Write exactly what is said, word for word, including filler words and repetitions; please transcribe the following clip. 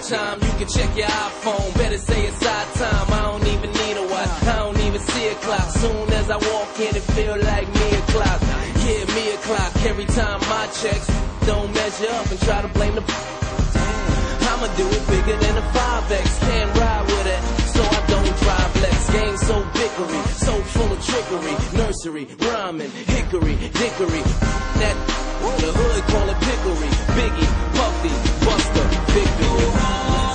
time, you can check your iPhone. Better say it's our time. I don't even need a watch. I don't even see a clock. Soon as I walk in, it feel like me o'clock. Yeah, me o'clock. Every time my checks don't measure up and try to blame the. I'ma do it bigger than a five X. Can't ride with it, so I don't drive Lex. Game so bickery, so full of trickery. Nursery, rhyming, hickory, dickory. That the hood call it pickery. Biggie, Puffy, Buster, victory.